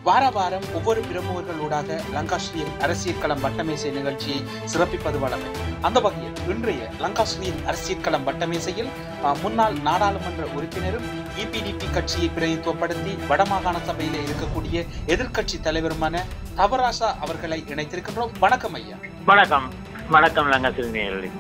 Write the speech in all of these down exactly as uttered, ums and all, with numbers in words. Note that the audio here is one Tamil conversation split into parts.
வார வாரம் ஒவ்வொரு பிரமுகர்களூடாக லங்காஸ்ரீயின் அரசியல் களம் வட்டமேசை நிகழ்ச்சியை சிறப்பிப்பது வழமை. அந்த வகையில் இன்றைய லங்காஸ்ரீயின் அரசியல் களம் வட்டமேசையில் முன்னாள் நாடாளுமன்ற உறுப்பினரும் இபிடிபி கட்சியை பிரதித்துவப்படுத்தி வடமாகாண சபையில் இருக்கக்கூடிய எதிர்கட்சி தலைவருமான தவராசா அவர்களை இணைத்திருக்கின்றோம். வணக்கம் ஐயா. வணக்கம். வணக்கம் லங்கஸ்ரீ நேயர்களே.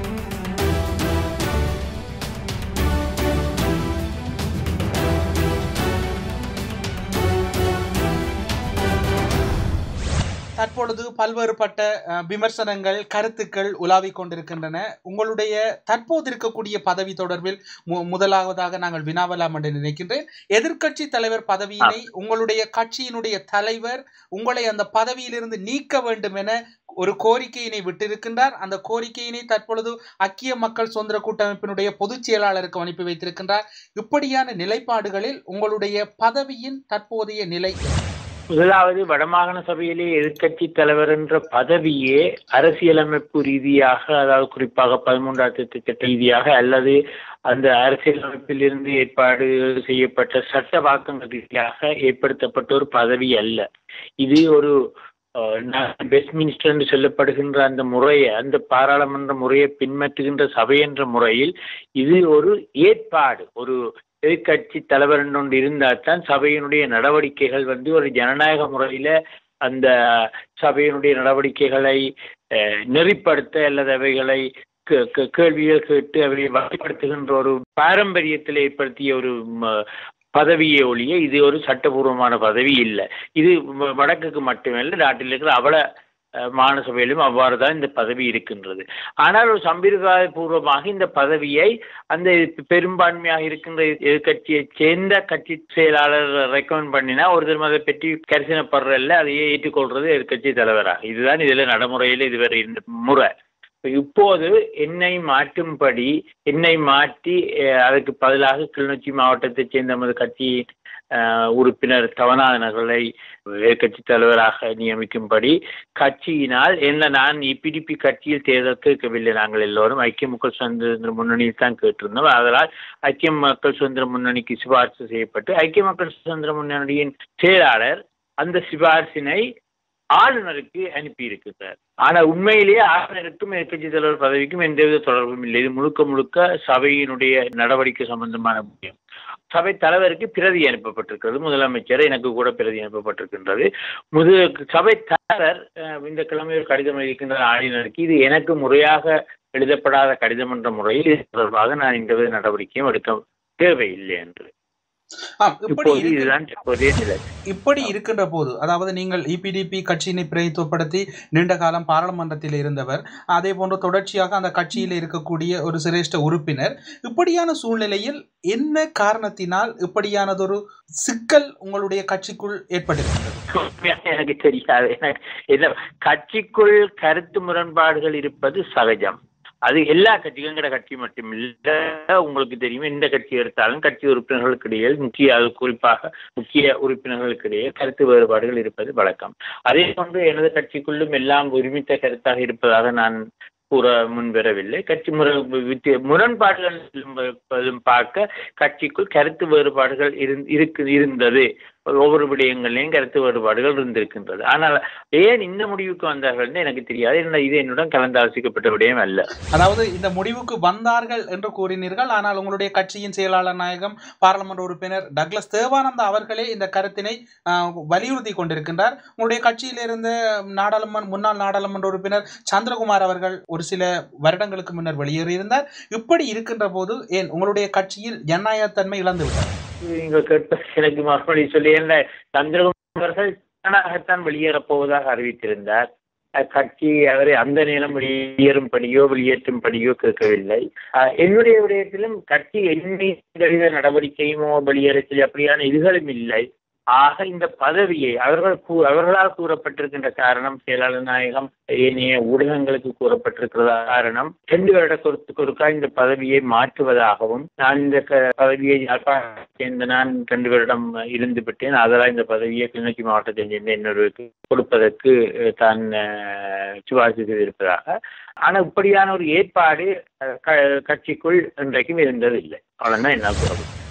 தற்பொழுது பல்வேறுபட்ட விமர்சனங்கள் கருத்துக்கள் உலாவிக் கொண்டிருக்கின்றன. உங்களுடைய தற்போது இருக்கக்கூடிய பதவி தொடர்பில் முதலாவதாக நாங்கள் வினாவலாம் என்று நினைக்கின்றேன். எதிர்கட்சி தலைவர் பதவியினை உங்களுடைய கட்சியினுடைய தலைவர் உங்களை அந்த பதவியிலிருந்து நீக்க வேண்டும் என ஒரு கோரிக்கையினை விட்டிருக்கின்றார். அந்த கோரிக்கையினை தற்பொழுது ஐக்கிய மக்கள் சுதந்திர கூட்டமைப்பினுடைய பொதுச் செயலாளருக்கு அனுப்பி வைத்திருக்கின்றார். இப்படியான நிலைப்பாடுகளில் உங்களுடைய பதவியின் தற்போதைய நிலை? முதலாவது, வடமாகாண சபையிலே எதிர்கட்சி தலைவர் என்ற பதவியே அரசியலமைப்பு ரீதியாக, அதாவது குறிப்பாக பதிமூன்றாம் திட்ட ரீதியாக அல்லது அந்த அரசியலமைப்பில் இருந்து ஏற்பாடு செய்யப்பட்ட சட்ட வாக்கங்கள் ரீதியாக ஏற்படுத்தப்பட்ட ஒரு பதவி அல்ல. இது ஒரு வெஸ்ட்மினிஸ்டர் என்று சொல்லப்படுகின்ற அந்த முறையை, அந்த பாராளுமன்ற முறையை பின்பற்றுகின்ற சபை என்ற முறையில் இது ஒரு ஏற்பாடு. ஒரு எதிர்கட்சி தலைவர் ஒன்று இருந்தால் தான் சபையினுடைய நடவடிக்கைகள் வந்து ஒரு ஜனநாயக முறையில் அந்த சபையினுடைய நடவடிக்கைகளை நெறிப்படுத்த அல்லது அவைகளை கேள்விகள் கேட்டு அவைகளை வகைப்படுத்துகின்ற ஒரு பாரம்பரியத்தில் ஏற்படுத்திய ஒரு பதவியை ஒழிய இது ஒரு சட்டபூர்வமான பதவி இல்லை. இது வடக்குக்கு மட்டுமல்ல, நாட்டில் இருக்கிற அவல மாநசபையிலும் அவ்வாறு தான் இந்த பதவி இருக்கின்றது. ஆனால் ஒரு சம்பிரதாய பூர்வமாக இந்த பதவியை அந்த பெரும்பான்மையாக இருக்கின்ற எதிர்கட்சியை சேர்ந்த கட்சி செயலாளர் ரெக்கமெண்ட் பண்ணினா ஒருத்தர் அதை பற்றி கரிசனப்படுறதில்ல, அதையே ஏற்றுக்கொள்றது எதிர்கட்சி தலைவராக. இதுதான் இதில் நடைமுறையில் இதுவரை இந்த முறை. இப்போது என்னை மாற்றும்படி, என்னை மாற்றி அதற்கு பதிலாக கிளிநொச்சி மாவட்டத்தைச் சேர்ந்த நமது கட்சியின் உறுப்பினர் தவநாதனர்களை எதிர்கட்சி தலைவராக நியமிக்கும்படி கட்சியினால் என்ன, நான் இபிடிபி கட்சியில் தேர்தல் கேட்கவில்லை. நாங்கள் எல்லோரும் ஐக்கிய மக்கள் சுதந்திர முன்னணியில் தான் கேட்டிருந்தோம். அதனால் ஐக்கிய மக்கள் சுதந்திர முன்னணிக்கு சிபாரிசு செய்யப்பட்டு ஐக்கிய மக்கள் சுதந்திர முன்னணியின் செயலாளர் அந்த சிபாரிசினை ஆளுநருக்கு அனுப்பியிருக்கிறார். ஆனால் உண்மையிலேயே ஆளுநருக்கும் எதிர்கட்சி தலைவர் பதவிக்கும் எந்தவித தொடர்பும் இல்லை. இது முழுக்க முழுக்க சபையினுடைய நடவடிக்கை சம்பந்தமான விஷயம். சபை தலைவருக்கு பிரதி அனுப்பப்பட்டிருக்கிறது. முதலமைச்சர் எனக்கு கூட பிரதி அனுப்பப்பட்டிருக்கின்றது. முது சபை தலைவர் இந்த கிழமை ஒரு கடிதம் எழுதியிருக்கின்ற ஆளுநருக்கு, இது எனக்கு முறையாக எழுதப்படாத கடிதம் என்ற முறையில் இது தொடர்பாக நான் எந்தவித நடவடிக்கையும் எடுக்க தேவையில்லை என்று. இப்படி இருக்கின்ற போது, அதாவது நீங்கள் இபிடிபி கட்சியினை பிரதித்துவப்படுத்தி நீண்ட காலம் பாராளுமன்றத்தில் இருந்தவர், அதே போன்று தொடர்ச்சியாக அந்த கட்சியில் இருக்கக்கூடிய ஒரு சிரேஷ்ட உறுப்பினர், இப்படியான சூழ்நிலையில் என்ன காரணத்தினால் இப்படியானதொரு சிக்கல் உங்களுடைய கட்சிக்குள் ஏற்பட்டிருக்கிறது? எனக்கு தெரியாது. என்ன, கட்சிக்குள் கருத்து முரண்பாடுகள் இருப்பது சகஜம். அது எல்லா கட்சிகளும் கிட்ட கட்சி மட்டும் இல்லை, உங்களுக்கு தெரியும். எந்த கட்சி எடுத்தாலும் கட்சி உறுப்பினர்களுக்கு இடையே, முக்கிய அது குறிப்பாக முக்கிய உறுப்பினர்களுக்கு இடையே கருத்து வேறுபாடுகள் இருப்பது வழக்கம். அதே போன்று எனது கட்சிக்குள்ளும் எல்லாம் ஒருமித்த கருத்தாக இருப்பதாக நான் கூற முன்வரவில்லை. கட்சி முர முரண்பாடுகள் பார்க்க கட்சிக்குள் கருத்து வேறுபாடுகள் இருந்தது. ஒவ்வொரு விடயங்களையும் கருத்து வேறுபாடுகள் இருந்திருக்கின்றது. ஆனால் ஏன் இந்த முடிவுக்கு வந்தார்கள் என்று எனக்கு தெரியாது. என்ன, இது என்னுடன் கலந்து ஆலோசிக்கப்பட்ட விடயம் அல்ல. அதாவது இந்த முடிவுக்கு வந்தார்கள் என்று கூறினீர்கள். ஆனால் உங்களுடைய கட்சியின் செயலாளர் நாயகம் பாராளுமன்ற உறுப்பினர் டக்ளஸ் தேவானந்தா அவர்களே இந்த கருத்தினை வலியுறுத்தி கொண்டிருக்கின்றார். உங்களுடைய கட்சியில் இருந்த நாடாளுமன்ற முன்னாள் நாடாளுமன்ற உறுப்பினர் சந்திரகுமார் அவர்கள் ஒரு சில வருடங்களுக்கு முன்னர் வெளியேறியிருந்தார். இப்படி இருக்கின்ற போது ஏன் உங்களுடைய கட்சியில் ஜனநாயகத்தன்மை இழந்துவிட்டார்? நீங்கள் கேட்ப எனக்கு மறுபடி சொல்லி, என்ன, சந்திரகுமார் அவர்கள் தானாகத்தான் வெளியேறப் போவதாக அறிவித்திருந்தார். கட்சி அவரை அந்த நேரம் வெளியேறும்படியோ வெளியேற்றும்படியோ கேட்கவில்லை. என்னுடைய விடயத்திலும் கட்சி எந்த நடவடிக்கையுமோ வெளியேறத்தில் அப்படியான இதுகளும் இல்லை. ஆக இந்த பதவியை அவர்கள் அவர்களால் கூறப்பட்டிருக்கின்ற காரணம், செயலாளர் நாயகம் ஏனைய ஊடகங்களுக்கு கூறப்பட்டிருக்கிற காரணம், ரெண்டு வருடத்திற்கு ஒருக்கா இந்த பதவியை மாற்றுவதாகவும், நான் இந்த பதவியை சேர்ந்த நான் ரெண்டு வருடம் இருந்து விட்டேன், அதெல்லாம் இந்த பதவியை கிளிநொச்சி மாவட்டத்தை சேர்ந்த இன்னொருவருக்கு கொடுப்பதற்கு தான் சிபாரிசு செய்திருப்பதாக. ஆனால் இப்படியான ஒரு ஏற்பாடு கட்சிக்குள் இன்றைக்கும் இருந்ததில்லை. அவ்வளவுதான் என்ன கூறப்படும்.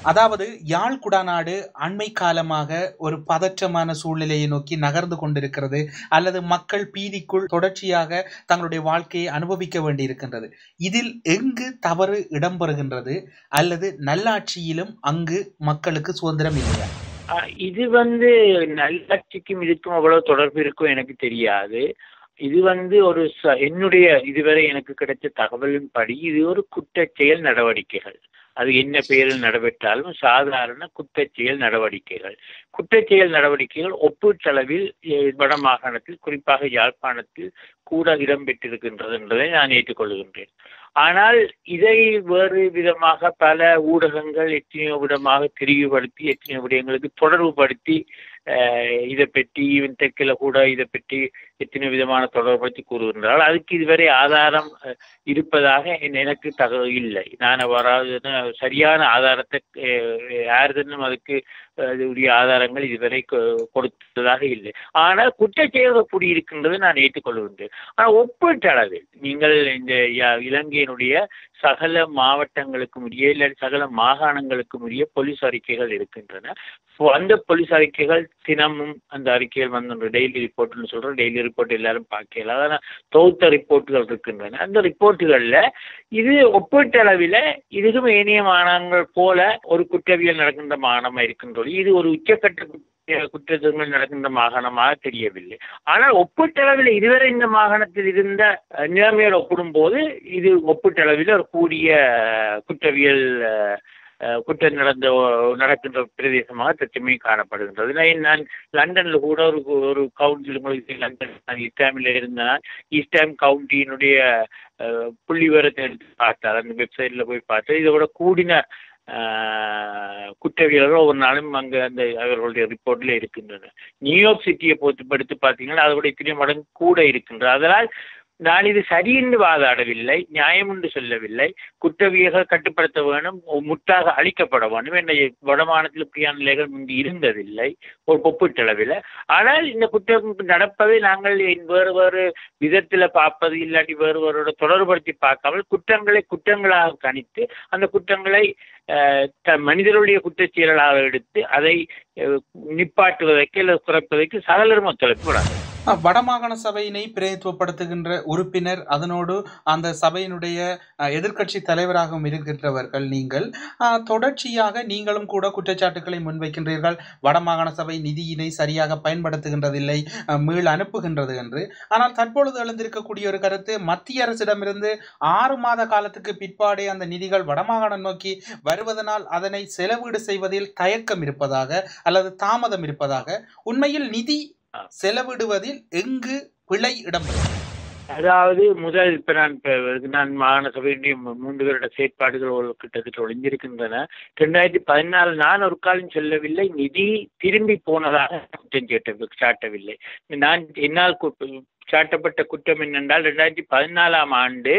அதாவது யாழ் குடாநாடு அண்மை காலமாக ஒரு பதற்றமான சூழ்நிலையை நோக்கி நகர்ந்து கொண்டிருக்கிறது, அல்லது மக்கள் பீதிக்குள் தொடர்ச்சியாக தங்களுடைய வாழ்க்கையை அனுபவிக்க வேண்டியிருக்கின்றது. இதில் எங்கு தவறு இடம்பெறுகின்றது, அல்லது நல்லாட்சியிலும் அங்கு மக்களுக்கு சுதந்திரம் இல்லையா? இது வந்து நல்லாட்சிக்கும் இதுக்கும் அவ்வளவு தொடர்பு இருக்கும் எனக்கு தெரியாது. இது வந்து ஒரு என்னுடைய இதுவரை எனக்கு கிடைச்ச தகவலின் படி இது ஒரு குற்றச்செயல் நடவடிக்கைகள். அது என்ன பெயரில் நடைபெற்றாலும் சாதாரண குற்றச்செயல் நடவடிக்கைகள். குற்றச்செயல் நடவடிக்கைகள் ஒப்பீட்டளவில் வட மாகாணத்தில், குறிப்பாக யாழ்ப்பாணத்தில் கூட இடம்பெற்றிருக்கின்றது என்பதை நான் ஏற்றுக்கொள்கின்றேன். ஆனால் இதை வேறு விதமாக பல ஊடகங்கள் எத்தனையோ விதமாக திரிவுபடுத்தி, எத்தனையோ விடயங்களுக்கு தொடர்புபடுத்தி இதை பற்றி இவன் தெற்கில கூட இதை பற்றி எத்தனை விதமான தொடர்படுத்தி கூறுகின்றால் அதுக்கு இதுவரை ஆதாரம் இருப்பதாக எனக்கு தகவல் இல்லை. நான் வராது சரியான ஆதாரத்தை யாருதனும் அதுக்கு உரிய ஆதாரங்கள் இதுவரை கொடுத்ததாக இல்லை. ஆனால் குற்றச்செயல்கள் கூடியிருக்கின்றது நான் ஏற்றுக்கொள்கின்றேன். ஆனால் ஒப்பீட்டளவில் நீங்கள் இந்த இலங்கையினுடைய சகல மாவட்டங்களுக்கும் உரிய இல்லை சகல மாகாணங்களுக்கும் உரிய போலீஸ் அறிக்கைகள் இருக்கின்றன. அந்த போலீஸ் அறிக்கைகள் தினமும் அந்த அறிக்கைகள் வந்து டெய்லி ரிப்போர்ட்னு சொல்றோம். டெய்லி ரிப்போர்ட் எல்லாரும் பார்க்கல, அதான தொகுத்த ரிப்போர்ட்டுகள் இருக்கின்றன. அந்த ரிப்போர்ட்டுகள்ல இது ஒப்பீட்டளவில் இதுக்கும் ஏனைய மாகாணங்கள் போல ஒரு குற்றவியல் நடக்கின்ற மாகாணமாக இருக்கின்றது. இது ஒரு உச்சக்கட்ட குற்றங்கள் நடக்கின்ற மாகாணமாக தெரியவில்லை. ஆனால் ஒப்பீட்டளவில் இதுவரை இந்த மாகாணத்தில் இருந்த நிலைமையோடு ஒப்பிடும் போது இது ஒப்பீட்டளவில் ஒரு கூடிய குற்றவியல் குற்றம் நடந்த நடக்கின்ற பிரதேசமாக தற்சமயம் காணப்படுகின்றது. நான் லண்டன்ல கூட ஒரு ஒரு கவுன்சில், உங்களுக்கு லண்டன் ஈஸ்டாமில் இருந்தேன். ஈஸ்டாம் கவுண்டியினுடைய புள்ளி விவரத்தை எடுத்து பார்த்தார். அந்த வெப்சைட்ல போய் பார்த்தா இதோட கூடின குற்றவியல்கள் ஒவ்வொரு நாளும் அங்கே அந்த அவர்களுடைய ரிப்போர்ட்ல இருக்கின்றன. நியூயார்க் சிட்டியை பொறுத்து பார்த்தீங்கன்னா அதோட இத்தனை மடங்கு கூட இருக்கின்றது. அதனால் நான் இது சரியென்று வாதாடவில்லை, நியாயம் என்று சொல்லவில்லை. குற்றவியல்கள் கட்டுப்படுத்த வேணும், முற்றாக அழிக்கப்பட வேண்டும் என்ற வடமானத்தில் இப்படியான நிலைகள் முந்தி இருந்ததில்லை ஒரு ஒப்பீட்டளவில். ஆனால் இந்த குற்றம் நடப்பதை நாங்கள் வேறு வேறு விதத்தில் பார்ப்பது இல்லாட்டி வேறு வேறோட தொடர்படுத்தி பார்க்காமல் குற்றங்களை குற்றங்களாக கணித்து அந்த குற்றங்களை மனிதர்களுடைய குற்றச்செயலாக எடுத்து அதை நிப்பாட்டுவதற்கு அல்லது குறைப்பதற்கு சகலரும் ஒத்துழைப்பு விடாது. வடமாகாண சபையினை பிரதித்துவப்படுத்துகின்ற உறுப்பினர், அதனோடு அந்த சபையினுடைய எதிர்க்கட்சி தலைவராகவும் இருக்கின்றவர்கள் நீங்கள். தொடர்ச்சியாக நீங்களும் கூட குற்றச்சாட்டுக்களை முன்வைக்கின்றீர்கள். வடமாகாண சபை நிதியினை சரியாக பயன்படுத்துகின்றதில்லை, மீள் அனுப்புகின்றது என்று. ஆனால் தற்பொழுது எழுந்திருக்கக்கூடிய ஒரு கருத்து, மத்திய அரசிடமிருந்து ஆறு மாத காலத்துக்கு பிற்பாடே அந்த நிதிகள் வடமாகாணம் நோக்கி வருவதனால் அதனை செலவீடு செய்வதில் தயக்கம் இருப்பதாக அல்லது தாமதம் இருப்பதாக. உண்மையில் நிதி செலவிடுவதில் எங்கு பிழை இடம்பெறும்? அதாவது முதல் இப்ப நான் நான் மாகாண சபையினுடைய மூன்று வருட செயற்பாடுகள் கிட்டத்தட்ட ஒளிஞ்சிருக்கின்றன. இரண்டாயிரத்தி பதினாலு நான் ஒரு காலம் சொல்லவில்லை நிதி திரும்பி போனதாக குற்றம் சாட்ட சாட்டவில்லை. நான் என்னால் சாட்டப்பட்ட குற்றம் என்னென்றால் இரண்டாயிரத்தி பதினாலாம் ஆண்டு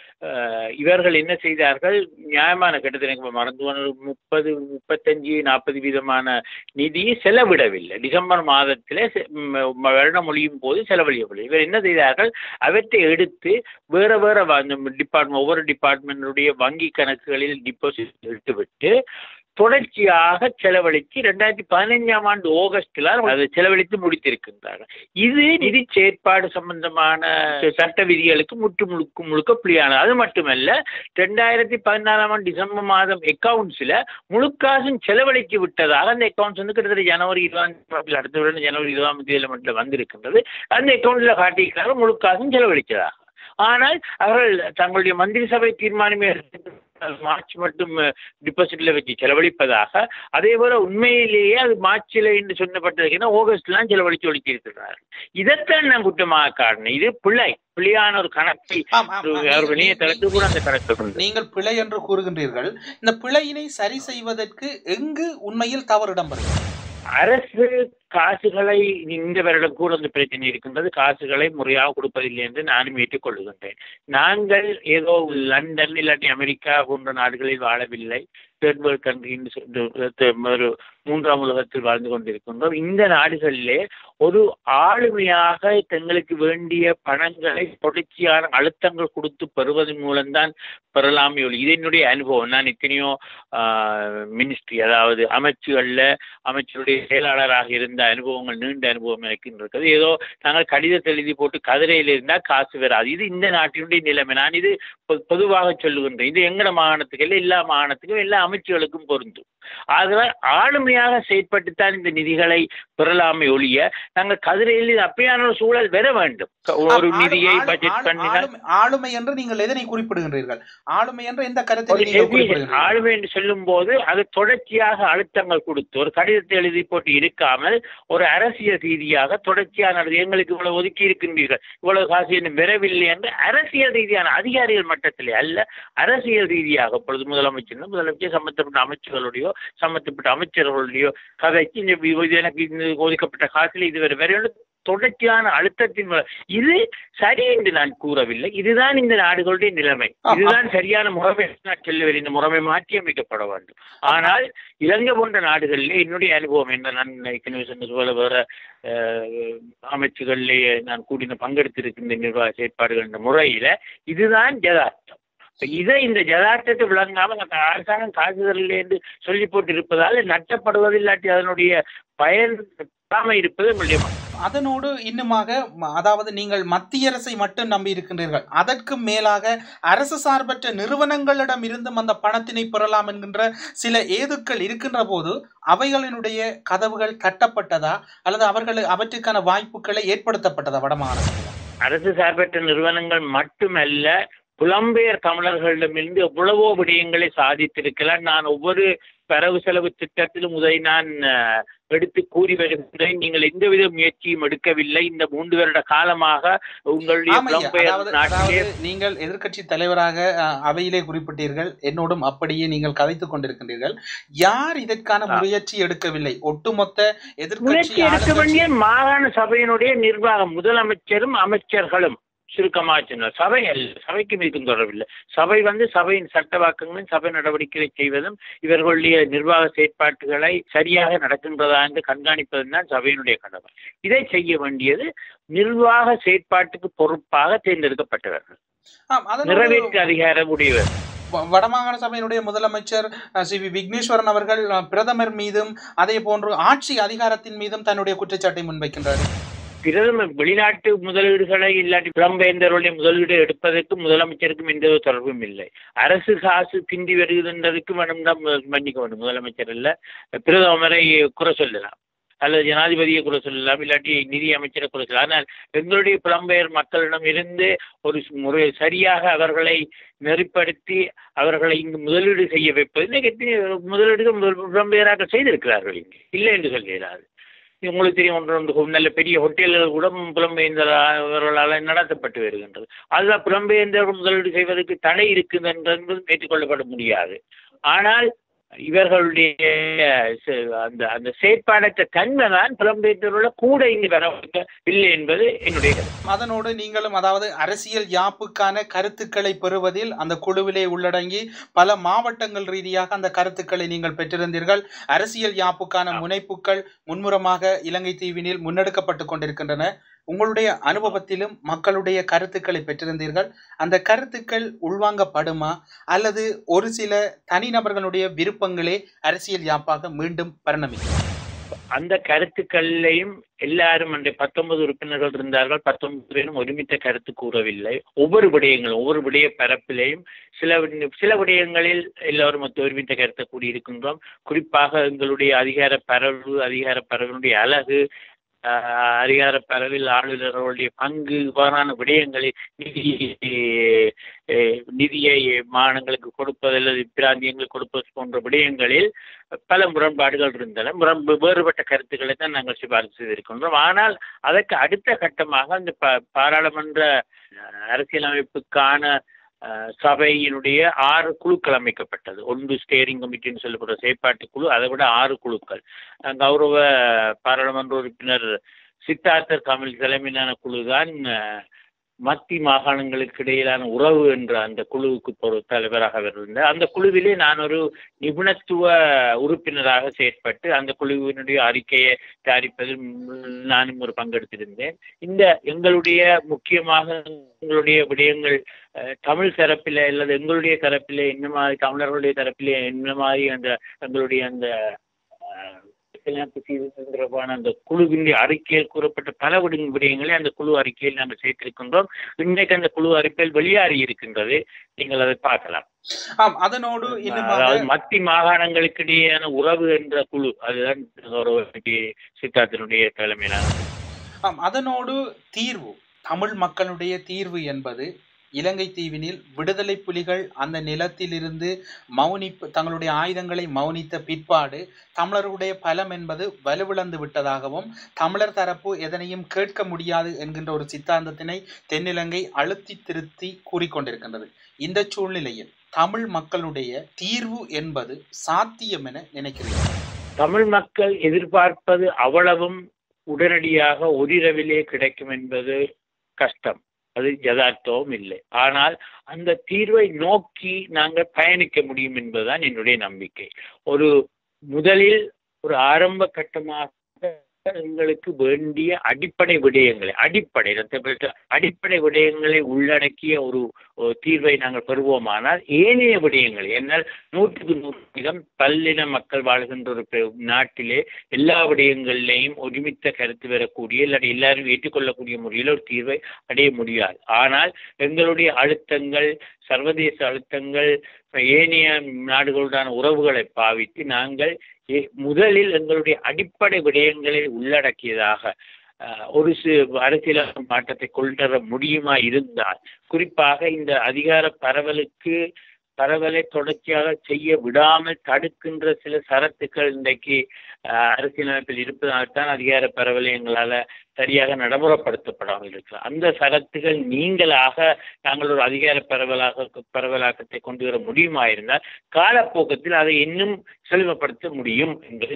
இவர்கள் என்ன செய்தார்கள், நியாயமான கட்டத்தில் எனக்கு மறந்து முப்பது முப்பத்தஞ்சு நாற்பது வீதமான நிதியை செலவிடவில்லை. டிசம்பர் மாதத்திலே வருடம் முடியும் போது செலவழியவில்லை. இவர் என்ன செய்தார்கள், அவற்றை எடுத்து வேற வேற டிபார்ட்மெண்ட் ஒவ்வொரு டிபார்ட்மெண்ட்டுடைய வங்கி கணக்குகளில் டிபாசிட் எடுத்துவிட்டு தொடர்ச்சியாக செலவழித்து இரண்டாயிரத்தி பதினைஞ்சாம் ஆண்டு ஆகஸ்டில் அதை செலவழித்து முடித்திருக்கின்றார்கள். இது நிதி செயற்பாடு சம்பந்தமான சட்ட விதிகளுக்கு முற்று முழுக்க முழுக்க புள்ளியானது. அது மட்டுமல்ல, இரண்டாயிரத்தி பதினாலாம் ஆண்டு டிசம்பர் மாதம் அக்கவுண்ட்ஸில் முழுக்காசும் செலவழித்து விட்டதாக அந்த அக்கவுண்ட்ஸ் வந்து கிட்டத்தட்ட ஜனவரி இருபதாம் தேதி அடுத்த வருடம் ஜனவரி இருபதாம் தேதியில் மட்டும் வந்திருக்கின்றது. அந்த அக்கவுண்ட்ஸில் காட்டியிருக்கிறார்கள் முழுக்காசும் செலவழித்ததாக. ஆனால் அவர்கள் தங்களுடைய மந்திரி சபை தீர்மானமே மார்ச் மட்டும் டிபாசிட்ல வச்சு செலவழிப்பதாக, அதே போல உண்மையிலேயே அது மார்ச்சில் என்று சொன்னப்பட்டதுன்னா ஆகஸ்ட்லாம் செலவழித்து ஒழித்திருக்கிறார். இதைத்தான் நான் குற்றமாக காரணம். இது பிள்ளை பிள்ளையான ஒரு கணக்கை கூட அந்த கணக்கு நீங்கள் பிழை என்று கூறுகின்றீர்கள். இந்த பிழையினை சரி செய்வதற்கு எங்கு உண்மையில் தவறு இடம்பெறுகிறது? அரசு காசுகளை இந்த வருடம் கூட அந்த பிரச்சனை இருக்கின்றது. காசுகளை முறையாக கொடுப்பதில்லை என்று நானும் ஏற்றுக்கொள்ளுகின்றேன். நாங்கள் ஏதோ லண்டன் இல்லாட்டி அமெரிக்கா போன்ற நாடுகளில் வாழவில்லை. தேர்ட் வேர்ல்ட் கண்ட்ரி ஒரு மூன்றாம் உலகத்தில் வாழ்ந்து கொண்டிருக்கின்றோம். இந்த நாடுகளிலே ஒரு ஆளுமையாக தங்களுக்கு வேண்டிய பணங்களை தொடர்ச்சியான அழுத்தங்கள் கொடுத்து பெறுவதன் மூலம்தான் பெறலாமே ஒழி. இது என்னுடைய அனுபவம். நான் எத்தனையோ மினிஸ்ட்ரி, அதாவது அமைச்சுகளில் அமைச்சருடைய செயலாளராக இருந்த அனுபவங்கள், நீண்ட அனுபவம் எனக்கு இருக்குது. ஏதோ நாங்கள் கடிதத்தை எழுதி போட்டு கதிரையில் இருந்தால் காசு வராது. இது இந்த நாட்டினுடைய நிலைமை. நான் இது பொதுவாக சொல்லுகின்றேன். இது எங்கட மாகாணத்துக்கு இல்லை, எல்லா மாகாணத்துக்கும் எல்லா அமைச்சுகளுக்கும் பொருந்தும். ஆதலால் ஆளுமையாக செயற்பட்டுத்தான் இந்த நிதிகளை பெறலாமை ஒழிய நாங்கள் கதிரையில் அப்படியான ஒரு சூழல் வர வேண்டும். ஒரு நிதியை பட்ஜெட் பண்ணினால் ஆளுமை என்று நீங்கள் எதனை குறிப்பிடுகின்றீர்கள்? ஆளுமை என்ற எந்த கருத்தை ஆளுமை என்று சொல்லும் போது அது தொடர்ச்சியாக அழுத்தங்கள் கொடுத்து ஒரு கடிதத்தை எழுதி போட்டு இருக்காமல் ஒரு அரசியல் ரீதியாக தொடர்ச்சியான எங்களுக்கு இவ்வளவு ஒதுக்கி இருக்கின்றீர்கள், இவ்வளவு காசு இன்னும் வரவில்லை என்று அரசியல் ரீதியான அதிகாரிகள் மட்டத்திலே அல்ல, அரசியல் ரீதியாக இப்பொழுது முதலமைச்சர் முதலமைச்சர் சம்பந்தப்பட்ட அமைச்சர்களுடைய சம்பந்தப்பட்ட அமைச்சர்களுடைய கதைக்கு எனக்கு ஒதுக்கப்பட்ட காசில் இதுவரை வரை தொடர்ச்சியான அழுத்தத்தின் இது சரி என்று நான் கூறவில்லை. இதுதான் இந்த நாடுகளுடைய நிலைமை. இதுதான் சரியான முறைமை நான் சொல்லவில்லை. இந்த முறைமை மாற்றி அமைக்கப்பட வேண்டும். ஆனால் இலங்கை போன்ற நாடுகளிலே என்னுடைய அனுபவம் என்ன, நான் ஏற்கனவே சொன்னது போல வேற அமைச்சுகளிலேயே நான் கூடின பங்கெடுத்திருக்கின்ற நிர்வாக செயற்பாடுகள் என்ற முறையில இதுதான் யதார்த்தம். இதை இந்த யதார்த்தத்தை விளங்காமல் அரசாங்கம் காசுகளில் என்று சொல்லி போட்டு இருப்பதால் நட்டப்படுவதில்லாட்டி அதனுடைய பயன் இருப்பது மூலியமா. அதனோடு இன்னுமாக, அதாவது நீங்கள் மத்திய அரசை மட்டும் நம்பி இருக்கின்றீர்கள், அதற்கு மேலாக அரசு சார்பற்ற நிறுவனங்களிடம் இருந்தும் அந்த பணத்தினை பெறலாம் என்கின்ற சில ஏதுக்கள் இருக்கின்ற போது அவைகளினுடைய கதவுகள் தட்டப்பட்டதா அல்லது அவர்கள் அவற்றுக்கான வாய்ப்புகளை ஏற்படுத்தப்பட்டதா? வடமாகாணத்தில் அரசு சார்பற்ற நிறுவனங்கள் மட்டுமல்ல, புலம்பெயர் தமிழர்களிடமிருந்து எவ்வளவோ விடயங்களை சாதித்திருக்கலாம். நான் ஒவ்வொரு வரவு செலவு திட்டத்திலும் இதை நான் எடுத்து கூறி வருகின்றேன். நீங்கள் எந்தவித முயற்சியும் எடுக்கவில்லை. இந்த மூன்று வருட காலமாக உங்களுடைய நீங்கள் எதிர்க்கட்சி தலைவராக அவையிலே குறிப்பிட்டீர்கள், என்னோடும் அப்படியே நீங்கள் கதைத்துக் கொண்டிருக்கின்றீர்கள். யார் இதற்கான முயற்சி எடுக்கவில்லை? ஒட்டுமொத்த எதிர்க்கட்சி எடுக்க வேண்டிய மாகாண சபையினுடைய நிர்வாகம், முதலமைச்சரும் அமைச்சர்களும். சுருக்கமாக சொன்னார், சபை அல்ல, சபைக்கு மீதும் தொடரவில்லை. சபை வந்து சபையின் சட்ட வாக்கங்களும் சபை நடவடிக்கைகளை செய்வதும் இவர்களுடைய நிர்வாக செயற்பாட்டுகளை சரியாக நடக்கின்றதா என்று கண்காணிப்பதும் தான் சபையினுடைய கடமை. இதை செய்ய வேண்டியது நிர்வாக செயற்பாட்டுக்கு பொறுப்பாக தேர்ந்தெடுக்கப்பட்டவர்கள், நிறைவேற்று அதிகாரம் உடையவர். வடமாகாண சபையினுடைய முதலமைச்சர் சி வி விக்னேஸ்வரன் அவர்கள் பிரதமர் மீதும் அதே போன்று ஆட்சி அதிகாரத்தின் மீதும் தன்னுடைய குற்றச்சாட்டை முன்வைக்கின்றார். பிரதமர் வெளிநாட்டு முதலீடுகளை இல்லாட்டி புலம்பெயர்ந்தவர்களுடைய முதலீடு எடுப்பதற்கு முதலமைச்சருக்கும் எந்த தொடர்பும் இல்லை. அரசு காசு பிந்தி வருகின்றதுக்கு வேணும் தான் மன்னிக்க வேண்டும். முதலமைச்சர் இல்ல, பிரதமரை குறை சொல்லலாம் அல்லது ஜனாதிபதியை குறை சொல்லலாம், இல்லாட்டி நிதி அமைச்சரை குறை சொல்லலாம். ஆனால் எங்களுடைய புலம்பெயர் மக்களிடம் இருந்து ஒரு முறை சரியாக அவர்களை நெறிப்படுத்தி அவர்களை இங்கு முதலீடு செய்ய வைப்பது இன்னைக்கு முதலீடுகள் புலம்பெயராக செய்திருக்கிறார்கள். இங்கு இல்லை என்று சொல்கிறார்கள். உங்களுக்கு தெரியும், ஒன்று ஒன்று நல்ல பெரிய ஹோட்டல்கள் கூட புலம்பெயர்ந்தவர்களால் நடத்தப்பட்டு வருகின்றது. அதுதான் புலம்பெயர்ந்தவர்கள் முதலீடு செய்வதற்கு தடை இருக்குது என்பது ஏற்றுக்கொள்ளப்பட முடியாது. ஆனால் இவர்களுடைய அந்த அந்த செயற்பாடற்ற தன்மை தான் புலம்பெயர்ந்தவர்கள கூட இங்கு வரவில்லை என்பது என்னுடைய. அதனோடு நீங்களும், அதாவது அரசியல் யாப்புக்கான கருத்துக்களை பெறுவதில் அந்த குழுவிலே உள்ளடங்கி பல மாவட்டங்கள் ரீதியாக அந்த கருத்துக்களை நீங்கள் பெற்றிருந்தீர்கள். அரசியல் யாப்புக்கான முனைப்புகள் முன்முறமாக இலங்கை தீவினில் முன்னெடுக்கப்பட்டு கொண்டிருக்கின்றன. உங்களுடைய அனுபவத்திலும் மக்களுடைய கருத்துக்களை பெற்றிருந்தீர்கள். அந்த கருத்துக்கள் உள்வாங்கப்படுமா அல்லது ஒரு சில தனிநபர்களுடைய விருப்பங்களே அரசியல் யாப்பாக மீண்டும் பரிணமிக்கும்? அந்த கருத்துக்களையும் எல்லாரும் அந்த பத்தொன்பது உறுப்பினர்கள் இருந்தார்கள். பத்தொன்பது பேரும் ஒருமித்த கருத்து கூறவில்லை. ஒவ்வொரு விடயங்களும் ஒவ்வொரு விடய பரப்பிலையும் சில சில விடயங்களில் எல்லோரும் ஒருமித்த கருத்தை கூடியிருக்கின்றோம். குறிப்பாக எங்களுடைய அதிகார பரவு, அதிகார பரவனுடைய அழகு, அதிகார பரவில் ஆளுநர்களுடைய பங்கு, இவ்வாறான விடயங்களை நிதி நிதியை மாநிலங்களுக்கு கொடுப்பது அல்லது பிராந்தியங்களுக்கு கொடுப்பது போன்ற விடயங்களில் பல முரண்பாடுகள் இருந்தன. முரண்பு வேறுபட்ட கருத்துக்களை தான் நாங்கள் சிபாரிசு செய்திருக்கின்றோம். ஆனால் அதற்கு அடுத்த கட்டமாக இந்த ப பாராளுமன்ற அரசியலமைப்புக்கான சபையினுடைய ஆறு குழுக்கள் அமைக்கப்பட்டது. ஒன்று ஸ்டேரிங் கமிட்டின்னு சொல்லப்படுற செயற்பாட்டு குழு, அதை விட ஆறு குழுக்கள். கௌரவ பாராளுமன்ற உறுப்பினர் சித்தார்த்தர் கமல் தலைமையிலான குழு தான் மத்தி மாகாணங்களுக்கு இடையிலான உறவு என்ற அந்த குழுவுக்கு ஒரு தலைவராக இருந்தேன். அந்த குழுவிலே நான் ஒரு நிபுணத்துவ உறுப்பினராக செயற்பட்டு அந்த குழுவினுடைய அறிக்கையை தயாரிப்பதில் நானும் ஒரு பங்கெடுத்திருந்தேன். இந்த எங்களுடைய முக்கியமாக எங்களுடைய விடயங்கள் தமிழ் தரப்பில் அல்லது எங்களுடைய தரப்பிலே என்ன மாதிரி தமிழர்களுடைய தரப்பிலே என்ன மாதிரி அந்த எங்களுடைய அந்த தொடர்பான அந்த குழுவினுடைய அறிக்கையில் கூறப்பட்ட பல விடயங்களை அந்த குழு அறிக்கையில் நாங்கள் சேர்த்திருக்கின்றோம். இன்றைக்கு அந்த குழு அறிக்கையில் வெளியாறி இருக்கின்றது, நீங்கள் அதை பார்க்கலாம். அதனோடு அதாவது மத்தி மாகாணங்களுக்கு இடையேயான உறவு என்ற குழு, அதுதான் சித்தார்த்தனுடைய தலைமையிலான. அதனோடு தீர்வு, தமிழ் மக்களுடைய தீர்வு என்பது இலங்கை தீவினில் விடுதலை புலிகள் அந்த நிலத்திலிருந்து மௌனி தங்களுடைய ஆயுதங்களை மௌனித்த பிற்பாடு தமிழருடைய பலம் என்பது வலுவிழந்து விட்டதாகவும் தமிழர் தரப்பு எதனையும் கேட்க முடியாது என்கின்ற ஒரு சித்தாந்தத்தினை தென்னிலங்கை அழுத்தி திருத்தி கூறிக்கொண்டிருக்கின்றது. இந்த சூழ்நிலையில் தமிழ் மக்களுடைய தீர்வு என்பது சாத்தியம் என நினைக்கிறீர்கள்? தமிழ் மக்கள் எதிர்பார்ப்பது அவ்வளவும் உடனடியாக ஒரிரவிலே கிடைக்கும் என்பது கஷ்டம், அது யதார்த்தமும் இல்லை. ஆனால் அந்த தீர்வை நோக்கி நாங்கள் பயணிக்க முடியும் என்பதுதான் என்னுடைய நம்பிக்கை. ஒரு முதலில் ஒரு ஆரம்ப கட்டமாக எங்களுக்கு வேண்டிய அடிப்படை விடயங்களை அடிப்படை அடிப்படை விடயங்களை உள்ளடக்கிய ஒரு தீர்வை நாங்கள் பெறுவோமானால் ஏனைய விடயங்கள், என்னால் நூற்றுக்கு நூறு வீதம் பல்லின மக்கள் வாழ்கின்ற ஒரு நாட்டிலே எல்லா விடயங்களிலேயும் ஒருமித்த கருத்து பெறக்கூடிய இல்லாட்டி எல்லாரும் ஏற்றுக்கொள்ளக்கூடிய முறையில் ஒரு தீர்வை அடைய முடியாது. ஆனால் எங்களுடைய அழுத்தங்கள், சர்வதேச அழுத்தங்கள், ஏனைய நாடுகளுடான உறவுகளை பாவித்து நாங்கள் முதலில் எங்களுடைய அடிப்படை விடயங்களை உள்ளடக்கியதாக ஒரு அரசியல் மாற்றத்தை கொண்டு வர முடியுமா இருந்தால், குறிப்பாக இந்த அதிகார பரவலுக்கு பரவலை தொடர்ச்சியாக செய்ய விடாமல் தடுக்கின்ற சில சரத்துக்கள் இன்றைக்கு அரசியலமைப்பில் இருப்பதால்தான் அதிகார பரவலை எங்களால் சரியாக நடைமுறைப்படுத்தப்படாமல் இருக்கலாம். அந்த சரத்துகள் நீங்களாக நாங்கள் ஒரு அதிகார பரவலாக பரவலாக்கத்தை கொண்டு வர முடியுமா இருந்தால் காலப்போக்கத்தில் அதை இன்னும் செல்வப்படுத்த முடியும் என்பது.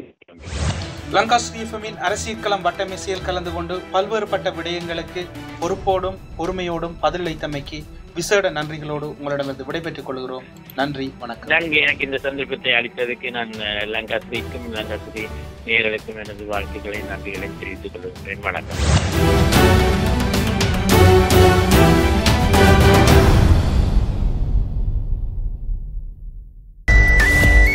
லங்காஸ்ரீ எஃப்எம்மின் அரசியல் களம் வட்டமேசையில் கலந்து கொண்டு பல்வேறுபட்ட விடயங்களுக்கு பொறுப்போடும் பொறுமையோடும் பதிலளித்தமைக்கு விசேட நன்றிகளோடு உங்களிடமிருந்து விடைபெற்றுக் கொள்கிறோம். நன்றி, வணக்கம். நன்றி. எனக்கு இந்த சந்தர்ப்பத்தை அளித்ததுக்கு நான் லங்காஸ்ரீக்கும் லங்காஸ்ரீ நேயர்களுக்கும் எனது வாழ்த்துக்களை நன்றிகளை தெரிவித்துக் கொள்கிறேன். வணக்கம்.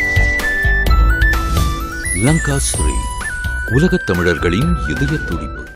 லங்காஸ்ரீ, உலகத் தமிழர்களின் இதய துடிப்பு.